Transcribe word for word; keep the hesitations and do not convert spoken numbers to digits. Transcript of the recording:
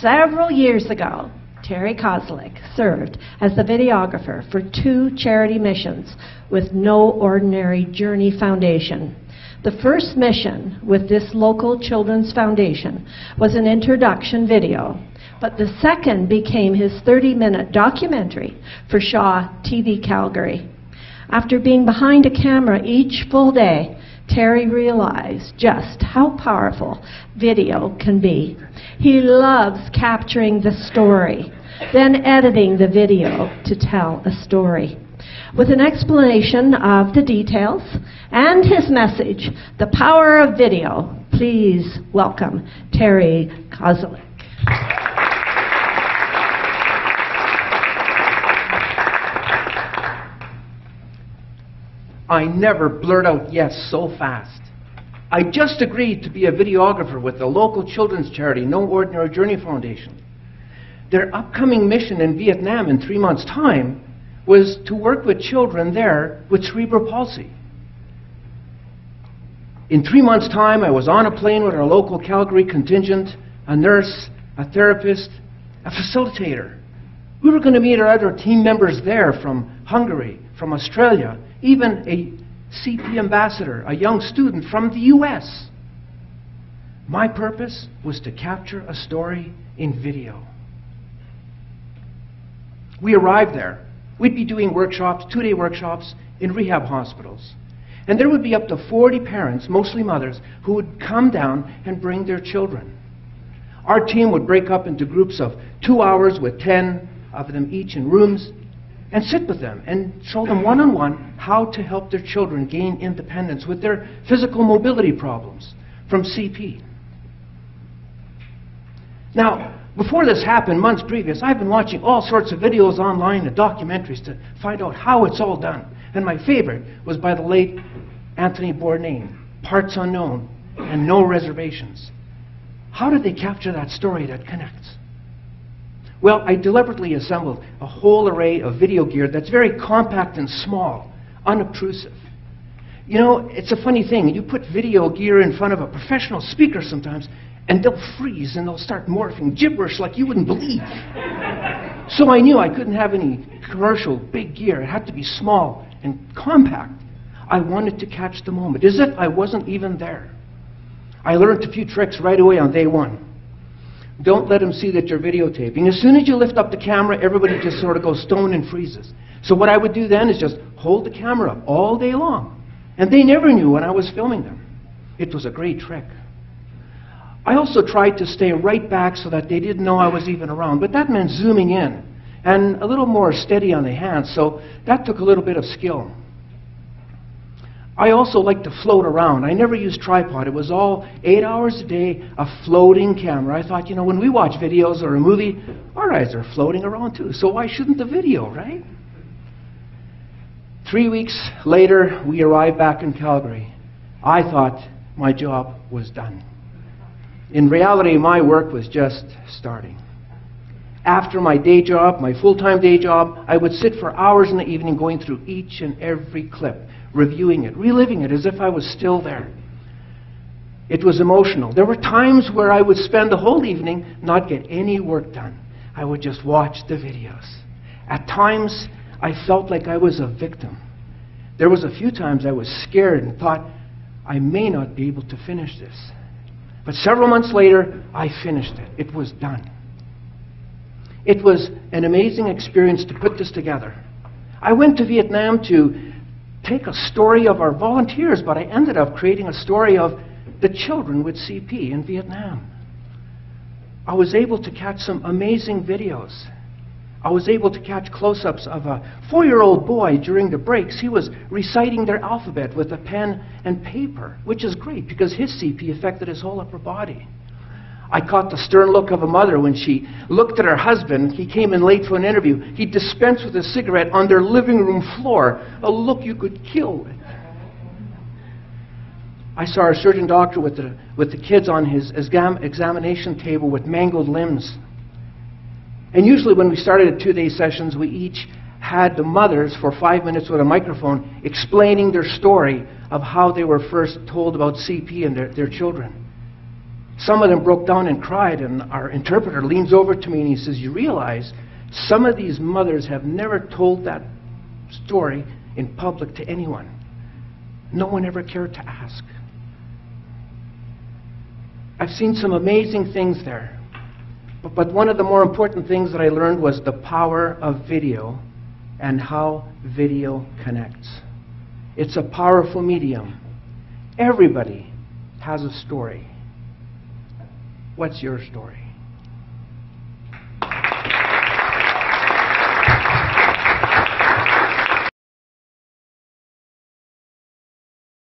Several years ago, Terry Kozlik served as the videographer for two charity missions with No Ordinary Journey Foundation. The first mission with this local children's foundation was an introduction video, but the second became his thirty minute documentary for Shaw T V Calgary. After being behind a camera each full day, Terry realized just how powerful video can be. He loves capturing the story, then editing the video to tell a story. With an explanation of the details and his message, The Power of Video, please welcome Terry Kozlik. I never blurt out yes so fast. I just agreed to be a videographer with the local children's charity, No Ordinary Journey Foundation. Their upcoming mission in Vietnam in three months' time was to work with children there with cerebral palsy. In three months' time, I was on a plane with our local Calgary contingent, a nurse, a therapist, a facilitator. We were going to meet our other team members there from Hungary, from Australia, even a C P ambassador, a young student from the U S. My purpose was to capture a story in video. We arrived there. We'd be doing workshops, two-day workshops in rehab hospitals. And there would be up to forty parents, mostly mothers, who would come down and bring their children. Our team would break up into groups of two hours with ten of them each in rooms and sit with them and show them one-on-one how to help their children gain independence with their physical mobility problems from C P. Now, before this happened, months previous, I've been watching all sorts of videos online and documentaries to find out how it's all done. And my favorite was by the late Anthony Bourdain, Parts Unknown and No Reservations. How did they capture that story that connects? Well, I deliberately assembled a whole array of video gear that's very compact and small, unobtrusive. You know, it's a funny thing. You put video gear in front of a professional speaker sometimes, and they'll freeze and they'll start morphing gibberish like you wouldn't believe. So I knew I couldn't have any commercial big gear. It had to be small and compact. I wanted to catch the moment, as if I wasn't even there. I learned a few tricks right away on day one. Don't let them see that you're videotaping. As soon as you lift up the camera, everybody just sort of goes stone and freezes. So what I would do then is just hold the camera up all day long. And they never knew when I was filming them. It was a great trick. I also tried to stay right back so that they didn't know I was even around, but that meant zooming in and a little more steady on the hands, so that took a little bit of skill. I also like to float around. I never used tripod. It was all eight hours a day, a floating camera. I thought, you know, when we watch videos or a movie, our eyes are floating around too, so why shouldn't the video, right? Three weeks later, we arrived back in Calgary. I thought my job was done. In reality, my work was just starting. After my day job, my full-time day job, I would sit for hours in the evening going through each and every clip, reviewing it, reliving it as if I was still there. It was emotional. There were times where I would spend the whole evening not get any work done. I would just watch the videos. At times, I felt like I was a victim. There was a few times I was scared and thought, I may not be able to finish this. But several months later, I finished it. It was done. It was an amazing experience to put this together. I went to Vietnam to take a story of our volunteers, but I ended up creating a story of the children with C P in Vietnam. I was able to catch some amazing videos. I was able to catch close-ups of a four-year-old boy during the breaks. He was reciting their alphabet with a pen and paper, which is great because his C P affected his whole upper body. I caught the stern look of a mother when she looked at her husband. He came in late for an interview. He dispensed with a cigarette on their living room floor, a look you could kill with. I saw our surgeon doctor with the, with the kids on his exam, examination table with mangled limbs. And usually when we started at two-day sessions, we each had the mothers for five minutes with a microphone explaining their story of how they were first told about C P and their, their children. Some of them broke down and cried, and our interpreter leans over to me and he says, you realize some of these mothers have never told that story in public to anyone. No one ever cared to ask. I've seen some amazing things there. But, but one of the more important things that I learned was the power of video and how video connects. It's a powerful medium. Everybody has a story. What's your story?